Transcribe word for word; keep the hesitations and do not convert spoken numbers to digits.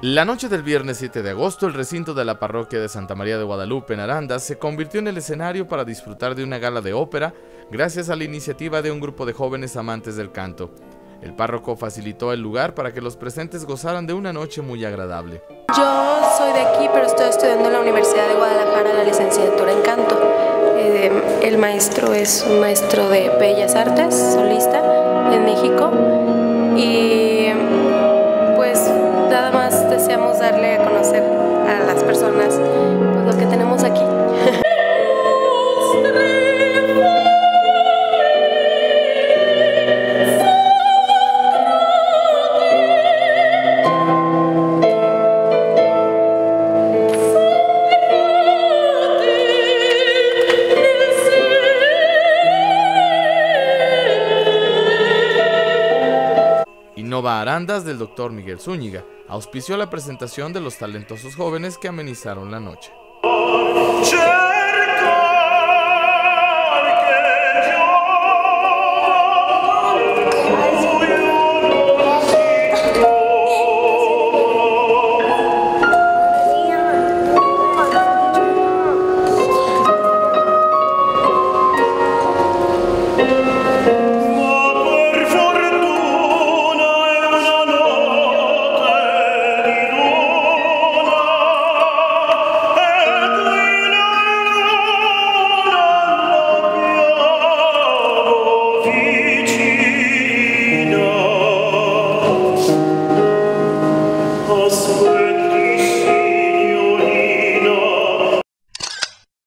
La noche del viernes siete de agosto, el recinto de la parroquia de Santa María de Guadalupe en Arandas se convirtió en el escenario para disfrutar de una gala de ópera gracias a la iniciativa de un grupo de jóvenes amantes del canto. El párroco facilitó el lugar para que los presentes gozaran de una noche muy agradable. Yo soy de aquí, pero estoy estudiando en la Universidad de Guadalajara la licenciatura en canto. Eh, el maestro es un maestro de Bellas Artes, solista en México, y pues nada más deseamos darle a conocer a las personas pues, lo que tenemos aquí. Innova Arandas del doctor Miguel Zúñiga auspició la presentación de los talentosos jóvenes que amenizaron la noche.